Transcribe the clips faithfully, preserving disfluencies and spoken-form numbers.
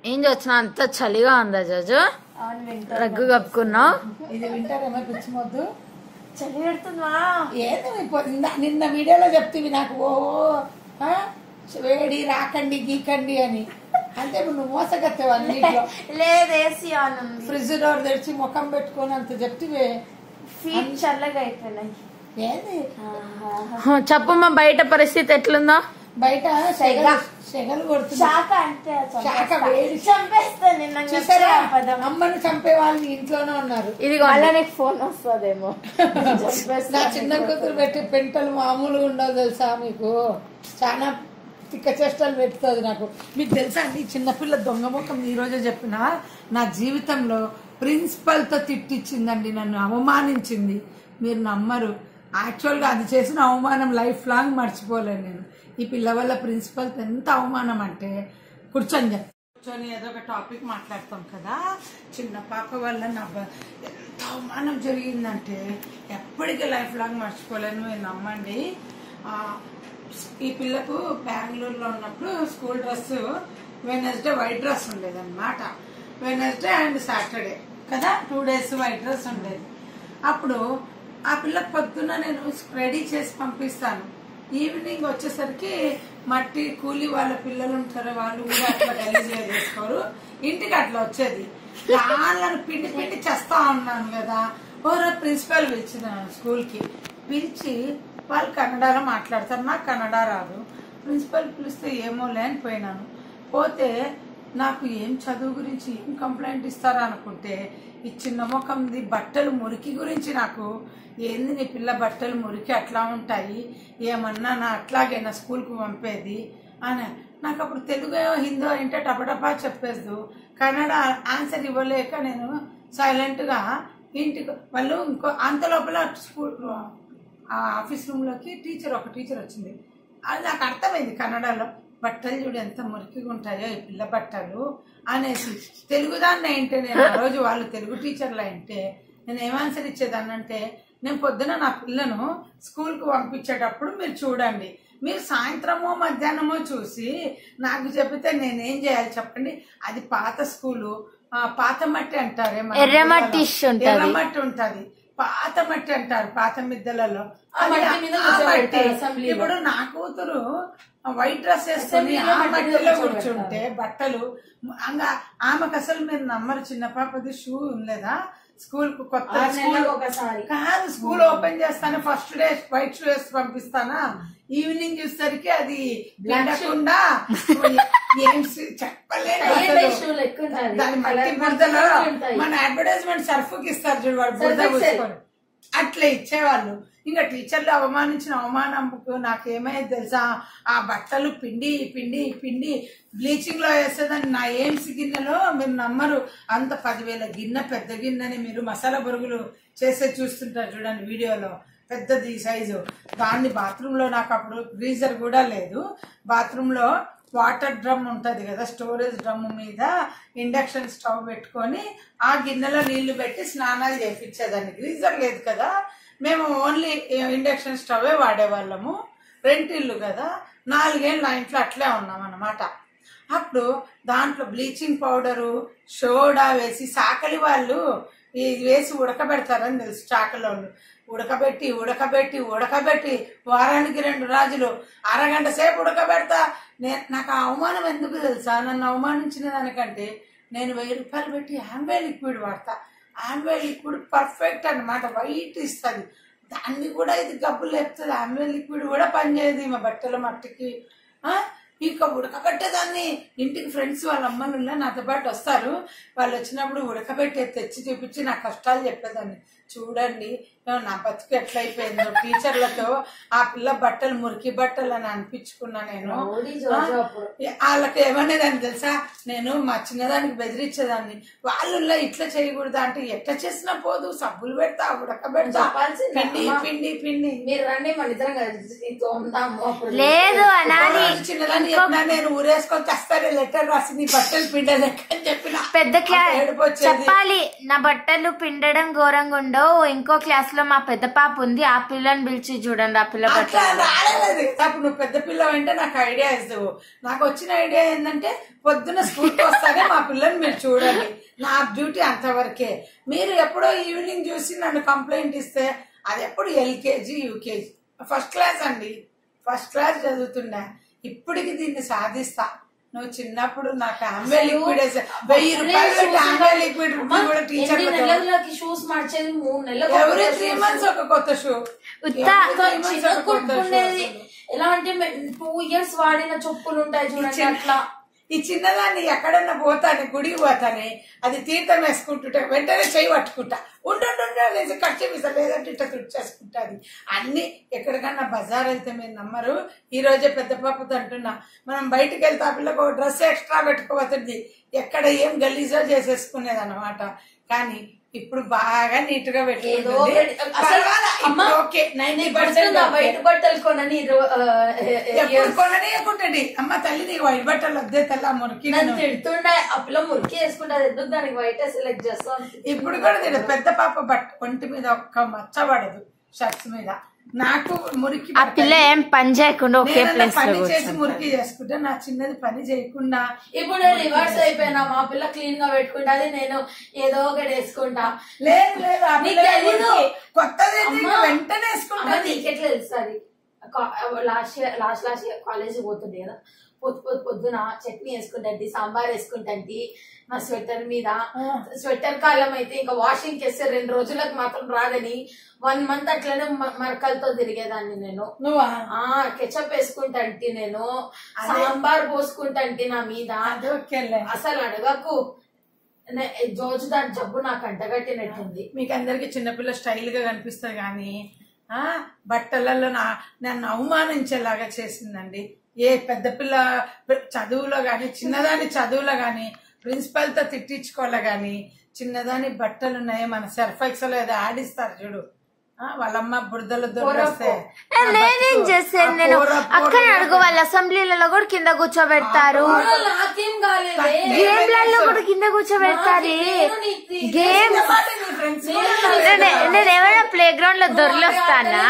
ఏం వచ్చినా అంత చలిగా ఉందా జోజు? రగ్గు కప్పుకున్నావు. ఇది వింటారేమో పిచ్చి మొద్దు చలి పెడుతుందా? ఏదో నిన్న వీడియోలో చెప్తివి నాకు ఓ వేడి రాకండి గీకండి అని. అంటే నువ్వు మోసగత్తేవా అన్నిట్లో? లేదు, ఏసీ ఆన్ ఉంది. ఫ్రిడ్జ్ డోర్ తెరిచి ముఖం పెట్టుకొని అంత చెప్తివే. ఫీట్ చల్లగా అయిపోయినాయి. ఏది చెప్పమ్మా, బయట పరిస్థితి ఎట్లుందో? బయట సెగలు కొడుతుంది. అమ్మను చంపే వాళ్ళు ఇంట్లోనే ఉన్నారు. ఇది ఫోన్ వస్తుందేమో. నా చిన్న కూతురు పెట్టే పెంటలు మామూలుగా ఉండవు తెలుసా మీకు? చాలా తిక్క చేష్టలు పెడుతుంది నాకు. మీకు తెలుసా అండి, చిన్నపిల్ల దొంగ ముఖం ఈ రోజే చెప్పిన నా జీవితంలో ప్రిన్సిపల్ తో తిట్టించిందండి, నన్ను అవమానించింది. మీరు నమ్మరు. యాక్చువల్గా అది చేసిన అవమానం లైఫ్ లాంగ్ మర్చిపోలేను నేను. ఈ పిల్ల వల్ల ప్రిన్సిపల్ ఎంత అవమానం అంటే, కూర్చొని కూర్చొని ఏదో ఒక టాపిక్ మాట్లాడతాం కదా, చిన్న పాప వల్ల నా ఎంత అవమానం జరిగిందంటే ఎప్పటికీ లైఫ్ లాంగ్ మర్చిపోలేను. మీరు నమ్మండి. ఈ పిల్లకు బెంగళూరులో ఉన్నప్పుడు school dress Wednesday white dress ఉండేదన్నమాట. వెనస్డే అండ్ సాటర్డే కదా, టూ డేస్ వైట్ డ్రెస్ ఉండేది. అప్పుడు ఆ పిల్లకు పొద్దున్న నేను రెడీ చేసి పంపిస్తాను. ఈవినింగ్ వచ్చేసరికి మట్టి కూలి వాళ్ళ పిల్లలు ఉంటారు, వాళ్ళు కూడా అట్లా గలీజ్గా చేసుకోరు, ఇంటికి అట్లా వచ్చేది. వాళ్ళని పిండి పిండి చేస్తా ఉన్నాను కదా. ఓరో ప్రిన్సిపల్ పిలిచిన స్కూల్ కి పిలిచి వాళ్ళు కన్నడలో మాట్లాడతారు, నాకు కన్నడ రాదు. ప్రిన్సిపల్ పిలిస్తే ఏమో లేని పోయినాను. పోతే నాకు ఏం చదువు గురించి ఏం కంప్లైంట్ ఇస్తారా అనుకుంటే, ఈ చిన్న ముఖంది బట్టలు మురికి గురించి నాకు, ఏంది నీ పిల్ల బట్టలు మురికి అట్లా ఉంటాయి, ఏమన్నా నా అట్లాగే నా స్కూల్కి పంపేది అని. నాకు అప్పుడు తెలుగు హిందీ అంటే టపటపా చెప్పేదు, కన్నడ ఆన్సర్ ఇవ్వలేక నేను సైలెంట్గా ఇంటికి. వాళ్ళు ఇంకో అంత లోపల స్కూల్ ఆఫీస్ రూమ్లోకి టీచర్ ఒక టీచర్ వచ్చింది. అది నాకు అర్థమైంది కన్నడలో, బట్టలు చూడు ఎంత మురికిగా ఉంటాయో ఈ పిల్ల బట్టలు అనేసి. తెలుగుదాన్ని అయింటే నేను ఆ రోజు వాళ్ళు తెలుగు టీచర్లు అయింటే నేను ఏం ఆన్సర్ ఇచ్చేదాన్ని అంటే, నేను పొద్దున నా పిల్లను స్కూల్కి పంపించేటప్పుడు మీరు చూడండి, మీరు సాయంత్రమో మధ్యాహ్నమో చూసి నాకు చెప్తే నేనేం చేయాలి చెప్పండి? అది పాత స్కూలు, పాత మట్టి అంటారే, ఎర్రమట్టి ఎర్రమట్టి ఉంటది, పాత మట్టి అంటారు పాత మిద్దెలలో. ఇప్పుడు నా కూతురు వైట్ డ్రెస్ వేసుకుని ఆ మట్టిలో కూర్చుంటే బట్టలు ఆమెకు అసలు మీరు నమ్మరు, చిన్న పాపది షూ ఉండలేదా స్కూల్ కు కొత్త కాదు, స్కూల్ ఓపెన్ చేస్తాను ఫస్ట్ డే వైట్ షూ వేసి పంపిస్తానా, ఈవినింగ్ చూసేసరికి అది పిండకుండా ఏం చెప్పలేదు. దాని మట్టి బురదలో మన అడ్వర్టైజ్మెంట్ సర్ఫ్కి ఇస్తారు చూడు, వాడు బురద పూసుకొని అట్లా ఇచ్చేవాళ్ళు. ఇంకా టీచర్లు అవమానించిన అవమానంకు నాకేమైంది తెలుసా, ఆ బట్టలు పిండి పిండి పిండి బ్లీచింగ్ లో వేసేదాన్ని నా ఎయిమ్స్ గిన్నెలో. మీరు నమ్మరు, అంత పదివేల గిన్నె పెద్ద గిన్నెని మీరు మసాలా బొరుగులు చేసే చూస్తుంటారు చూడండి వీడియోలో, పెద్దది సైజు. దాన్ని బాత్రూమ్ లో, నాకు అప్పుడు గ్రీజర్ కూడా లేదు, బాత్రూమ్ లో వాటర్ డ్రమ్ ఉంటది కదా, స్టోరేజ్ డ్రమ్ మీద ఇండక్షన్ స్టవ్ పెట్టుకొని ఆ గిన్నెలో నీళ్లు పెట్టి స్నానాలు చేపించేదాన్ని. గ్రీజర్ లేదు కదా, మేము ఓన్లీ ఇండక్షన్ స్టవే వాడేవాళ్ళము. రెంట్ ఇల్లు కదా, నాలుగేళ్ళు నా ఇంట్లో అట్లే ఉన్నాం అన్నమాట. అప్పుడు దాంట్లో బ్లీచింగ్ పౌడరు సోడా వేసి సాకలి వాళ్ళు ఇది వేసి ఉడకబెడతారని తెలుసు, చాకలోళ్ళు ఉడకబెట్టి ఉడకబెట్టి ఉడకబెట్టి వారానికి రెండు రాజులు అరగంట సేపు ఉడకబెడతా. నేను నాకు ఆ అవమానం ఎందుకు తెలుసా, నన్ను అవమానించిన దానికంటే నేను వెయ్యి రూపాయలు పెట్టి ఆంబే లిక్విడ్ వాడతా. ఆంబే లిక్విడ్ పర్ఫెక్ట్ అన్నమాట, వైట్ ఇస్తుంది, దాన్ని కూడా ఇది గబ్బు లేపుతుంది. ఆంబే లిక్విడ్ కూడా పనిచేయదు మా బట్టల మట్టికి. ఇక ఉడకబెట్టేదాన్ని. ఇంటికి ఫ్రెండ్స్ వాళ్ళ అమ్మలు నాతో పాటు వస్తారు, వాళ్ళు వచ్చినప్పుడు ఉడకబెట్టే తెచ్చి చూపించి నా కష్టాలు చెప్పేదాన్ని. చూడండి నా బతుకు ఎట్లయిపోయిందో, టీచర్లతో ఆ పిల్ల బట్టలు మురికి బట్టలు అని అనిపించుకున్నా నేను. వాళ్ళకి ఏమనేదాన్ని తెలుసా, నేను మా చిన్నదానికి బెదిరించేదాన్ని. వాళ్ళు ఇట్లా చేయకూడదా అంటే, ఎట్లా చేసినా పోదు, సబ్బులు పెడతా ఉడకబెడతా పిండి పిండి పిండి. మీరు రండి మన ఇద్దరం లేదు చిన్నదాన్ని చెప్పినా, నేను ఊరేసుకొని తెస్తానే లెటర్ రాసి నీ బట్టలు పిండలేక అని చెప్పిన. పెద్ద క్లాస్ చెప్పాలి, నా బట్టలు పిండడం ఘోరంగా ఉండవు, ఇంకో క్లాస్ లో మా పెద్ద పాప ఉంది, ఆ పిల్లని పిలిచి చూడండి. ఆ పిల్ల అట్లా రాలేదు. అప్పుడు నువ్వు పెద్ద పిల్ల అంటే నాకు ఐడియా ఇస్తావు. నాకు వచ్చిన ఐడియా ఏంటంటే పొద్దున్న స్కూల్కి వస్తానే మా పిల్లని మీరు చూడండి, నా డ్యూటీ అంతవరకే. మీరు ఎప్పుడో ఈవినింగ్ చూసి నన్ను కంప్లైంట్ ఇస్తే అది ఎప్పుడు ఎల్కేజీ యూకేజీ ఫస్ట్ క్లాస్ అండి, ఫస్ట్ క్లాస్ చదువుతున్నా. ఇప్పటికి దీన్ని సాధిస్తా. నువ్వు చిన్నప్పుడు నాకు ఆంబే లిక్విడ్ వెయ్యి రూపాయలు ఆంబే లిక్విడ్ కూడా టీచర్ షూస్ మార్చేది మూడు నెలలు, ఎవరి త్రీ మంత్స్ ఒక కొత్త షూ. ఎలా అంటే టూ ఇయర్స్ వాడిన చెప్పులు ఉంటాయి చూడండి అట్లా. ఈ చిన్నదాన్ని ఎక్కడన్నా పోతాను, గుడికి పోతానే, అది తీర్థం వేసుకుంటుంటే వెంటనే చెయ్యి పట్టుకుంటా, ఉంటుండే ఖర్చు మిసా లేదంటే ఇట్లా తుడిచేసుకుంటాది. అన్ని ఎక్కడికన్నా బజార్ వెళ్తే మీరు నమ్మరు. ఈ రోజే పెద్ద పాపతో అంటున్నా, మనం బయటకు వెళ్తే ఆ పిల్లకు ఒక డ్రెస్ ఎక్స్ట్రా పెట్టుకోబోతుంది, ఎక్కడ ఏం గలీజో చేసేసుకునేది అనమాట. కానీ ఇప్పుడు బాగా నీట్ గా పెట్టుకుంటుంది. వైట్ బట్టలు కొనని కొనని అనుకుంటండి. అమ్మ తల్లి నీకు వైట్ బట్టలు వద్దే తెల్ల మురికి తిడుతుండే, ఆ పిల్ల మురికి వేసుకుంటే ఎందుకు దానికి వైట్ సెలెక్ట్ చేస్తాం. ఇప్పుడు కూడా తిడదు. పెద్ద పాప బట్ట ఒంటి మీద ఒక్క మచ్చ పడదు షర్ట్స్ మీద. నాకు మురికి ఆ పిల్ల ఏం పని చేయకుండా ఒకే ప్లేస్ పని చేసి మురికి చేసుకుంటే నా చిన్నది పని చేయకుండా. ఇప్పుడు రివర్స్ అయిపోయినా, మా పిల్ల క్లీన్ గా పెట్టుకుంటా, నేను ఏదో ఒకటి వేసుకుంటా. లేదు లేదు కొత్తది వెంటనే వేసుకుంటా. నీకెట్లా తెలుస్తుంది? Last year last last year college పోతుంది కదా, పొద్దు పొద్దు పొద్దున చట్నీ వేసుకుంటండి, సాంబార్ వేసుకుంటండి నా స్వెటర్ మీద. స్వెటర్ కాలం అయితే ఇంకా వాషింగ్ చేస్తే రెండు రోజులకు మాత్రం రాదని వన్ మంత్ అట్లనే మరకలతో తిరిగేదాన్ని నేను. ఆ కెచప్ వేసుకుంటంటి, నేను సాంబార్ పోసుకుంటంటి నా మీద. అసలు అడగకు, రోజు దాని జబ్బు నాకు అంటగట్టినట్టుంది. మీకు అందరికి చిన్నపిల్ల స్టైల్ గా కనిపిస్తుంది కానీ ఆ బట్టలలో నా నన్ను అవమానించేలాగా చేసిందండి. ఏ పెద్ద పిల్ల చదువులో గాని, చిన్నదాని చదువులో గాని ప్రిన్సిపల్ తో తిట్టించుకోలే గాని, చిన్నదాని బట్టలు ఉన్నాయి మన సర్ఫెక్సల్ ఏదో ఆడిస్తారు చూడు, వాళ్ళమ్మ బురదలు దొరికిస్తే నేనేం చేసాను, నేను అక్కడ అడుగు వాళ్ళ అసెంబ్లీలలో కూడా కింద కూర్చోబెడతారు, గేమ్లలో కూడా కింద కూర్చోబెడతారు. గేమ్ నేను ఏమైనా ప్లే గ్రౌండ్ లో దొరికొస్తానా?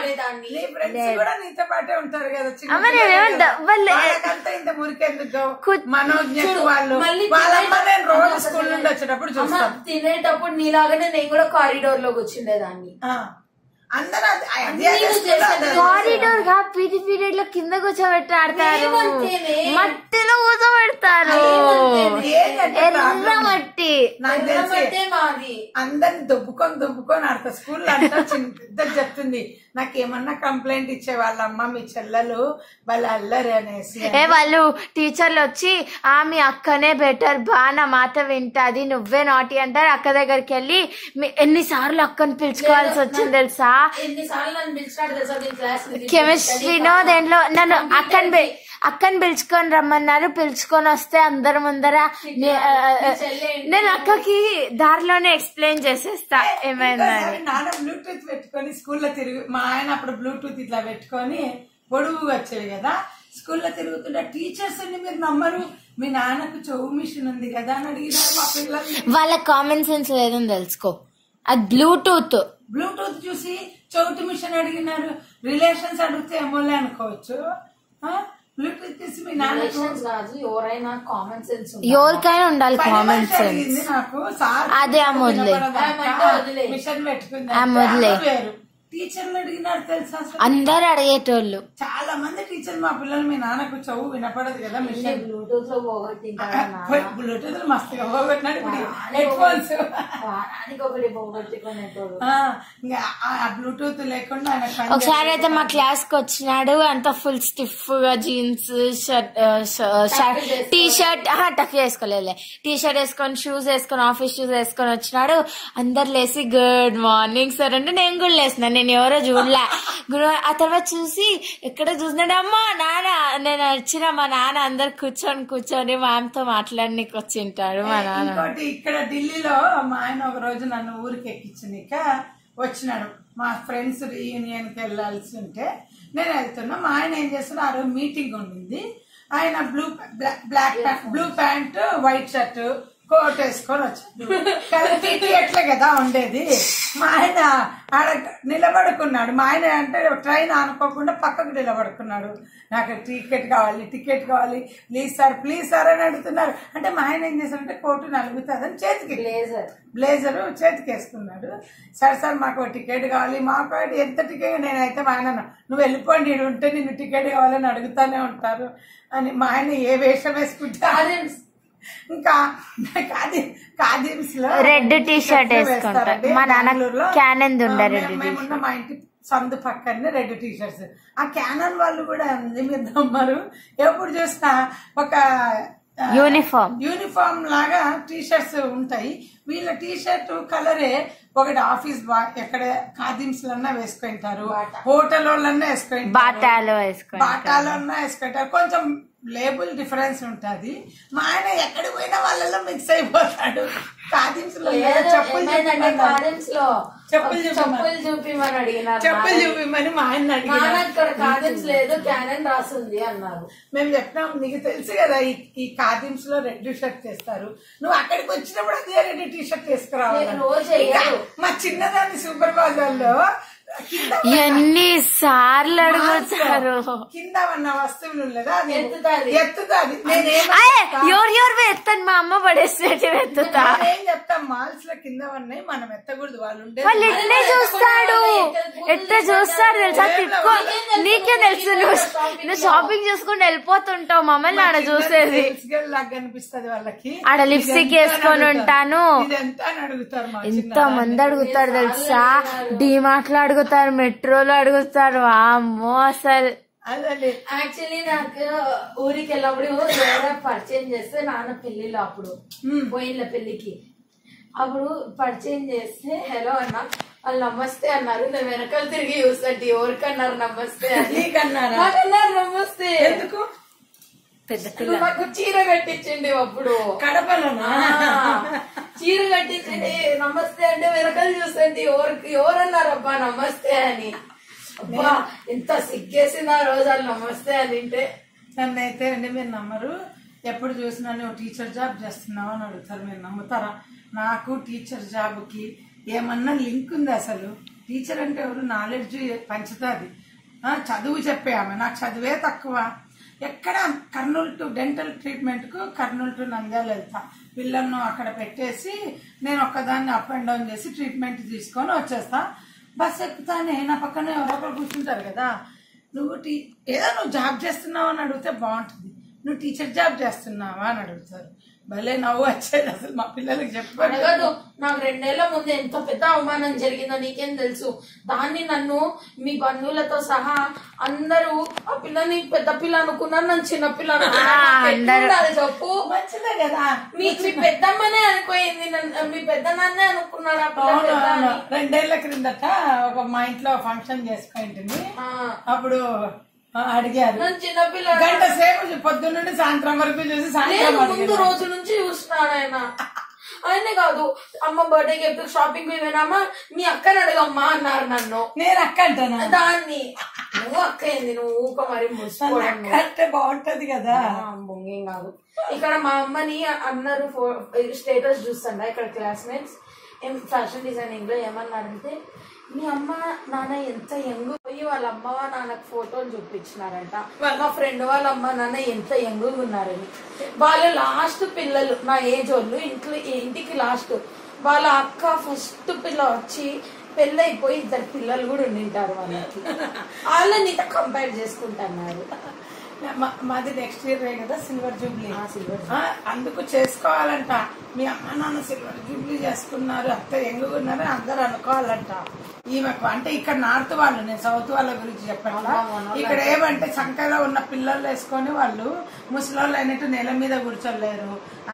నీతో పాటే ఉంటారు కదా అమ్మ, నేనేమంటా వాళ్ళంతా ఇంత మురికెందుకు మనోజ్ఞ వాళ్ళు వాళ్ళమ్మ నేను రోజు స్కూల్ నుండి వచ్చేటప్పుడు చూస్తాను. తినేటప్పుడు నీలాగానే నేను కూడా కారిడోర్ లో కూర్చుండేదాన్ని. అందరూ కారిడోర్ గా పీటీ పీరియడ్ లో కింద కూర్చోబెట్టి ఆడతారు, మట్టిలో కూర్చోబెడతారు, ఎర్ర మట్టి. నాకు తెలిసి అందరిని దొబ్బుకొని దొబ్బుకొని ఆడతారు. స్కూల్లో అంతా చిన్న చెప్తుంది, నాకేమన్నా కంప్లైంట్ ఇచ్చే వాళ్ళమ్మ మీ చెల్లెలు వాళ్ళ అల్లరి అనేసి. ఏ వాళ్ళు టీచర్లు వచ్చి ఆ మీ అక్కనే బెటర్, బాగా మాట వింటది, నువ్వే నాటి అంటారు. అక్క దగ్గరికి వెళ్ళి ఎన్నిసార్లు అక్కని పిలుచుకోవాల్సి వచ్చింది తెలుసా? కెమిస్ట్రీనో దేంట్లో నన్ను అక్కని అక్కని పిలుచుకొని రమ్మన్నారు. పిలుచుకొని వస్తే అందరి ముందర నేను అక్కకి దారిలోనే ఎక్స్ప్లెయిన్ చేసేస్తా ఏమైందని. నాన్న బ్లూటూత్ పెట్టుకొని స్కూల్లో తిరిగి, మా ఆయన అప్పుడు బ్లూటూత్ ఇట్లా పెట్టుకొని పొడుగుగా వచ్చేవి కదా, స్కూల్లో తిరుగుతుంటే టీచర్స్ అని మీరు నమ్మరు, మీ నాన్నకు చెవు మిషన్ ఉంది కదా అని అడిగినారు మా పిల్లలు. వాళ్ళ కామన్ సెన్స్ లేదని తెలుసుకో, అది బ్లూటూత్ బ్లూటూత్ చూసి చౌటి మిషన్ అడిగినారు. రిలేషన్స్ అడిగితే ఏమోలే అనుకోవచ్చు, బ్లూటూత్ తీసి మీ నాన్న ఎవరైనా కామన్ సెన్స్ ఎవరికైనా ఉండాలి కామన్ సెన్స్. నాకు అదే ఆ మొదలే మిషన్ పెట్టుకుంది ఆ మొదలే టీచర్లు అడిగినారు తెలుసా? అందరు అడిగేటోళ్ళు చాలా మంది టీచర్లు మా పిల్లలు మీ నాన్నకు చదువు వినపడదు కదా, మిషన్ బ్లూటూత్ లో పోగొట్టి బ్లూటూత్ మస్తుగా పోగొట్టినాడు. ఇప్పుడు హెడ్ ఫోన్స్ ఒకటి పోగొట్టుకునేటోడు, బ్లూటూత్ లేకుండా ఆయన ఒకసారి అయితే మా క్లాస్ కి వచ్చినాడు, అంత ఫుల్ స్టిఫ్ గా jeans shirt T shirt tuck వేసుకోలేదు, టీ షర్ట్ వేసుకొని షూస్ వేసుకొని ఆఫీస్ షూస్ వేసుకొని వచ్చినాడు. అందరు లేసి గుడ్ మార్నింగ్ సార్ అంటే నేను కూడా లేసిన, నేను ఎవరో చూడలే. ఆ తర్వాత చూసి ఎక్కడ చూసినాడు, అమ్మా నాన్న నేను వచ్చిన మా నాన్న అందరు కూర్చొని కూర్చొని మ్యామ్తో మాట్లాడడానికి వచ్చింటాడు మా నాన్న. ఇంకోటి ఇక్కడ ఢిల్లీలో మా ఆయన ఒక రోజు నన్ను ఊరికి ఎక్కించనిక వచ్చినాడు. మా ఫ్రెండ్స్ రీయూనియన్ కి వెళ్లాల్సి ఉంటే నేను వెళ్తున్నా. మా ఆయన ఏం చేస్తున్నా, ఆ రోజు మీటింగ్ ఉండింది. ఆయన blue black blue pant white shirt coat వేసుకొని వచ్చాడు. కానీ టీటీ ఎట్లా కదా ఉండేది. మా ఆయన ఆడ నిలబడుకున్నాడు. మా ఆయన అంటే ట్రైన్ అనుకోకుండా పక్కకు నిలబడుకున్నాడు. నాకు టికెట్ కావాలి టికెట్ కావాలి ప్లీజ్ సార్ ప్లీజ్ సార్ అని అడుగుతున్నారు. అంటే మా ఆయన ఏం చేశారంటే కోటు నలుగుతుందని చేతికి బ్లేజర్ బ్లేజర్ చేతికి వేసుకున్నాడు. సరే సార్ మాకు టికెట్ కావాలి మాకు ఎంత టికెట్. నేనైతే మా ఆయన నువ్వు వెళ్ళిపోండి ఇడు ఉంటే నిన్ను టికెట్ కావాలని అడుగుతానే ఉంటారు అని మా ఆయన ఏ వేషం వేసుకుంటా. ఇంకా కాదిమ్స్ లో రెడ్ టీ షర్ట్ వేసుకుంటారు. మా నాన్న క్యానన్ మేమున్న మా ఇంటి సందు పక్కనే రెడ్ టీ షర్ట్స్. ఆ క్యానన్ వాళ్ళు కూడా మీరు నమ్మరు ఎప్పుడు చూసినా ఒక యూనిఫామ్ యూనిఫామ్ లాగా టీ షర్ట్స్ ఉంటాయి. వీళ్ళ టీ షర్ట్ కలరే ఒకటి ఆఫీస్ ఎక్కడ కాదిమ్స్ లన్నా వేసుకుంటారు, హోటల్ వాళ్ళన్నా వేసుకుంటారు, బాటాలో వేసుకుంటారు బాటాలో అన్నా వేసుకుంటారు. కొంచెం లేబుల్ డిఫరెన్స్ ఉంటది. మా ఆయన ఎక్కడికి పోయినా వాళ్ళలో మిక్స్ అయిపోతాడు. కాదిమ్స్ లో చెప్పులు చెప్పులు చూపిమని అడిగినారు. చెప్పులు చూపిమని మా ఆయన అడిగినారు. కాదిమ్స్ లేదు క్యానన్ రాసింది అన్నారు. మేము చెప్పినాం నీకు తెలుసు కదా ఈ కాదిమ్స్ లో రెడ్ షర్ట్ చేస్తారు, నువ్వు అక్కడికి వచ్చినప్పుడు అదే రెడ్ టీ షర్ట్ వేసుకురావాలి. మా చిన్నదాన్ని సూపర్ బజార్ లో ఎన్ని సార్లు అడుగుతారు. కింద ఉన్న వస్తువులు లేదా ఎత్తుతాది ఎత్తుతాది. ఎవరు ఎవరు ఎత్తాను మా అమ్మ పడేసినట్టు ఎత్తుతా. ఏం చెప్తాం మాల్స్ లో కింద ఉన్నాయి మనం ఎత్తకూడదు. వాళ్ళు ఉండే వాళ్ళు ఎట్లే చూస్తాడు ఎట్లా చూస్తాడు తెలుసా. తిప్పుకో నీకే తెలుసు. నువ్వు నువ్వు షాపింగ్ చేసుకుని వెళ్ళిపోతుంటావు మమ్మల్ని ఆడ చూసేది. లాగా అనిపిస్తుంది వాళ్ళకి. ఆడ లిప్స్టిక్ వేసుకొని ఉంటాను. ఎంత అని అడుగుతారు. ఎంత మంది అడుగుతారు తెలుసా. డీమార్ట్ లో అడుగుతారు, మెట్రోలో అడుగుతారు. అమ్మో అసలు యాక్చువల్లీ నాకు ఊరికి వెళ్ళినప్పుడు ఎవరో పరిచయం చేస్తే నాన్న పెళ్లిలో అప్పుడు పోయిన పెళ్లికి అప్పుడు పరిచయం చేస్తే హలో అన్నా వాళ్ళు నమస్తే అన్నారు. నేను వెనకాల తిరిగి చూస్తాంటి ఎవరికన్నారు నమస్తే అని. నాకన్నారు నమస్తే. ఎందుకు నాకు చీర కట్టించండి అప్పుడు కడపలో చీర కట్టించండి నమస్తే అంటే వెనకాల చూస్తాంటి ఎవరికి ఎవరన్నారబ్బా నమస్తే అని. అబ్బా ఎంత సిగ్గేసింది ఆ రోజు వాళ్ళు నమస్తే అని అంటే. నన్ను అయితే అండి మీరు నమ్మరు, ఎప్పుడు చూసినా నువ్వు టీచర్ జాబ్ చేస్తున్నావు అని అడుగుతారు. మీరు నమ్ముతారా? నాకు టీచర్ జాబ్కి ఏమన్నా లింక్ ఉంది అసలు? టీచర్ అంటే ఎవరు నాలెడ్జ్ పంచుతుంది, చదువు చెప్పే ఆమె. నాకు చదివే తక్కువ. ఎక్కడ కర్నూలు టు డెంటల్ ట్రీట్మెంట్ కు కర్నూలు టు నంద్యాల వెళ్తా. పిల్లలను అక్కడ పెట్టేసి నేను ఒక్కదాన్ని అప్ అండ్ డౌన్ చేసి ట్రీట్మెంట్ తీసుకొని వచ్చేస్తా. బస్ ఎక్కుతానే నా పక్కన ఎవరొకరు కూర్చుంటారు కదా. నువ్వు టీ ఏదో నువ్వు జాబ్ చేస్తున్నావు అని అడిగితే బాగుంటుంది. నువ్వు టీచర్ జాబ్ చేస్తున్నావా అని అడుగుతారు. భలే నవ్వు వచ్చేది అసలు. మా పిల్లలకి చెప్పాను. నాకు రెండేళ్ల ముందు ఎంత పెద్ద అవమానం జరిగిందో నీకేం తెలుసు. దాన్ని నన్ను మీ బంధువులతో సహా అందరూ ఆ పిల్లని పెద్ద పిల్ల అనుకున్నారు, నన్ను చిన్న పిల్ల అనుకున్నారు. చెప్పు మంచిదే కదా. మీ పెద్దమ్మనే అనుకోయింది, మీ పెద్దనాన్నే అనుకున్నాడు ఆ పిల్ల. రెండేళ్ల క్రిందట ఒక మా ఇంట్లో ఫంక్షన్ చేసుకుంటుంది. అప్పుడు అడిగారు చిన్నపిల్ల గంట సేపు పొద్దున్న నుండి సాయంత్రం వరకు చూసి సాయంత్రం ముందు రోజు నుంచి చూస్తున్నాడు ఆయన. ఆయనే కాదు అమ్మ బర్త్డేకి ఎప్పుడు షాపింగ్ పోయినామా మీ అక్కని అడగమ్మా అన్నారు నన్ను. నేను అక్క అంటాను దాన్ని. నువ్వు అక్క ఏంది నువ్వు ఊక మరి అంటే బాగుంటది కదా. బొంగేం కాదు. ఇక్కడ మా అమ్మని అందరూ స్టేటస్ చూస్తాడా ఇక్కడ క్లాస్మేట్స్ ఏం ఫ్యాషన్ డిజైనింగ్ లో ఏమన్నారంటే మీ అమ్మ నాన్న ఎంత యంగ్ పోయి వాళ్ళ అమ్మ నాన్నకు ఫోటోలు చూపించినారంట. మా ఫ్రెండ్ వాళ్ళ అమ్మ నాన్న ఎంత యంగ్ ఉన్నారని. వాళ్ళు లాస్ట్ పిల్లలు నా ఏజ్ వాళ్ళు ఇంట్లో ఇంటికి లాస్ట్. వాళ్ళ అక్క ఫస్ట్ పిల్ల వచ్చి పెళ్ళైపోయి ఇద్దరు పిల్లలు కూడా ఉండింటారు వాళ్ళకి. వాళ్ళని ఇంత కంపేర్ చేసుకుంటున్నారు. మాది నెక్స్ట్ ఇయర్ కదా సిల్వర్ జూబ్లీ. సిల్వర్ అందుకు చేసుకోవాలంట. మీ అమ్మ నాన్న సిల్వర్ జూబ్లీ చేసుకున్నారు, అత్త యంగ్ ఉన్నారు అందరు అనుకోవాలంట. ఈమెకు అంటే ఇక్కడ నార్త్ వాళ్ళు, నేను సౌత్ వాళ్ళ గురించి చెప్పాను. ఇక్కడ ఏమంటే సంఖ్యలో ఉన్న పిల్లలు వేసుకొని వాళ్ళు ముసలోళ్ళు అయినట్టు నెల మీద కూర్చోలేరు.